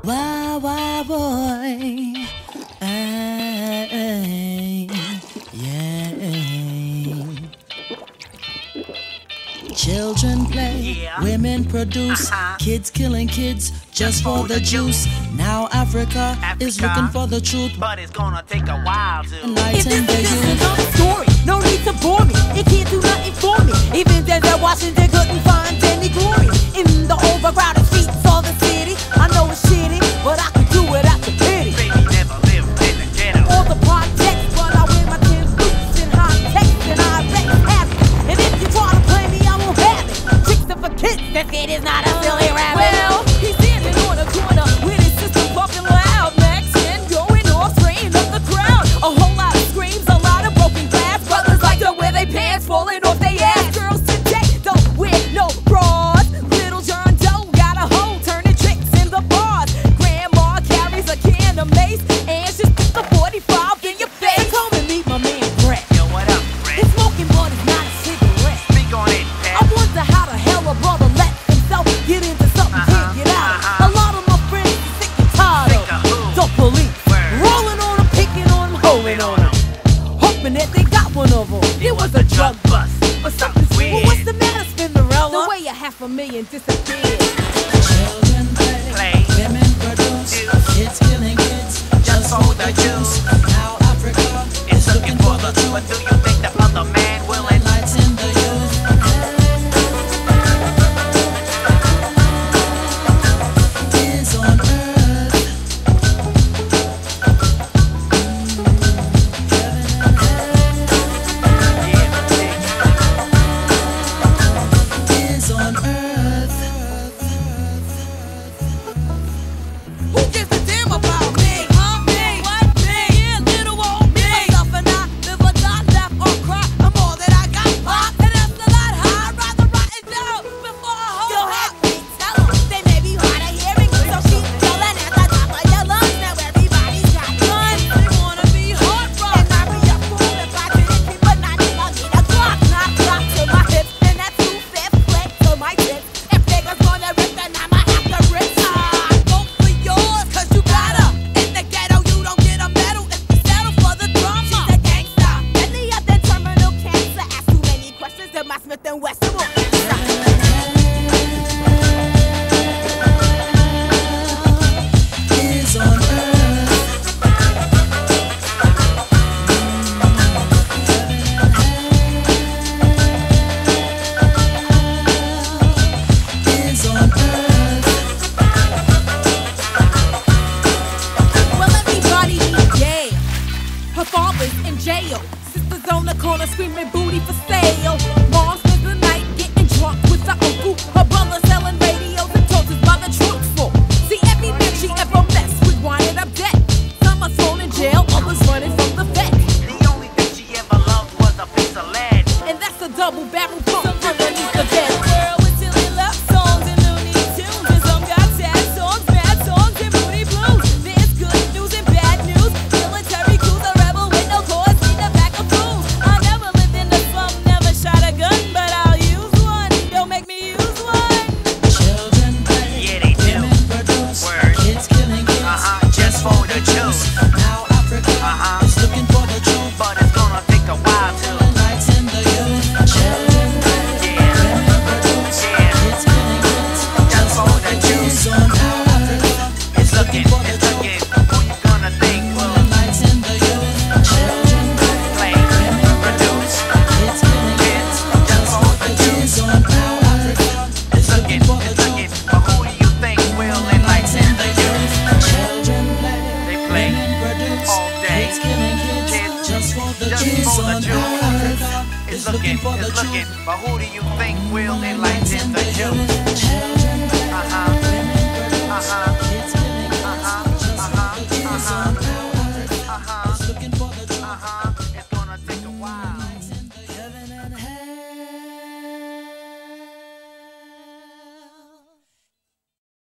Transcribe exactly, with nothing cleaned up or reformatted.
Why, why, boy? Ay, yeah. Children play, Yeah. women produce, Uh-huh. kids killing kids just for the juice. Now Africa, is Africa. looking for the truth. But it's gonna take a while to If Enlighten this the is youth. another story, no need to bore me. It can't do nothing for me. Even Denzel Washington couldn't find any glory in the overcrowded streets of the city. I know it's shitty, but I can do it after pity. baby never lived in the ghetto. All the projects, but I wear my tin boots and high tech and I wreck habits. And if you try to play me, I won't have it. Tricks are for kids, that kid is not a silly rabbit. Well, he's standing on a corner with his sister pumping loud, Max and going off, spraying up the crowd. A whole lot of screams, a lot of broken glass. Brothers like to wear their pants falling off their ass. Girls today don't wear no bras. Little John Doe got a hoe turning tricks in the bars. Grandma carries a can of mace and she's put the forty-five in your face. Come and meet my man Brett. Yo, what up, Brett? It's smoking, but it's not a cigarette. Speak on it, I Pat. wonder how the hell a brother let himself get into something Uh-huh, can't get out of. uh-huh. A lot of my friends are sick and tired Sick of of who? the police Word. rolling on them, picking on them, holding on them, hoping that they got one of them. It was a drug bust. or something weird. Well, what's the matter, Spinderella? The way a half a million disappeared. Children play, Play. women produce, Juice. kids killing kids just for the juice. Now Africa It's looking for the truth. But do you think the other man will enlighten? enlighten the youth. Is on earth. Yeah, Is on earth. Who gives a damn about me? Huh? Me? What? Me? Yeah, little old me. Myself and I live or die, laugh or cry. I'm all that I got. Pop. And that's a lot high. I'd rather rot it down before I hold Go ahead, tell 'em. They may be hard of hearing, so keep yelling at the top of your lungs. Now everybody's got guns. They wanna be hard rock. And I'd be a fool if I didn't keep a nine and I'll get a clock. Knock, knock to my hips. And that two-fifth click to my tits. If niggas gonna rip, then I'ma have to rip. Ah, vote for yours, cause you gotta. In the ghetto, you don't get a medal if you settle for the drama. She's a gangster. Deadly of the terminal cancer. Ask too many questions to my Smith and Wesson will answer. Is on earth. Is on earth. Well, everybody needs jail. Her father's in jail. Sister's on the corner screaming booty for sale. Mom spends the night getting drunk with her uncle. Her brother selling radios and told his mother truthful. See, every man she ever messed with winded up dead. Some are thrown in jail, others running from the vet. the only thing she ever loved was a piece of lead. And that's a double barrel pump underneath the bed. Girl with silly love songs and loony tunes. And some got sad songs, bad songs, and moody blues. There's good news and bad news. Military crews, a rebel with no cause, need a pack of fools. I never lived in the slum, never shot a gun, but I'll use one. Don't make me use one. Children play, Yeah, they do. women produce, Word. kids killing kids Uh-huh, just for the juice. Now Africa Uh-huh. is looking for the truth. But it's gonna take a while to. Enlighten the youth. Children play, Yeah. women produce, Yeah. kids killing kids Just for the juice. Is on now Africa It's looking, for the it's truth. looking. Who you gonna think will Enlighten the youth. Children play, play, women produce? kids killing kids Just for the juice. Is on now Africa It's looking, for the it's truth. looking. But who do you think will enlighten the youth? Children play, They play women produce, all day. kids killing kids Kids, just for the just juice. for the On juice. now Africa It's is looking looking, for the it's looking. truth. But who do you think will enlighten the youth? Children play, Uh-huh, women produce, uh-huh, kids killing kids uh-huh, just for the juice. uh-huh, On